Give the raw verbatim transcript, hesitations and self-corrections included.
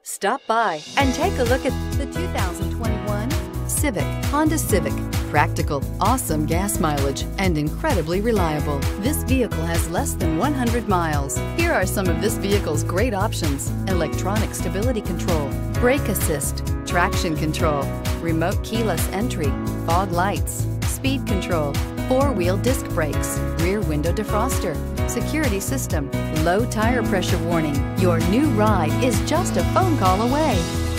Stop by and take a look at the two thousand twenty-one Civic, Honda Civic. Practical, awesome gas mileage, and incredibly reliable. This vehicle has less than one hundred miles. Here are some of this vehicle's great options: electronic stability control, brake assist, traction control, remote keyless entry, fog lights, speed control, four-wheel disc brakes, rear window defroster, security system, low tire pressure warning. Your new ride is just a phone call away.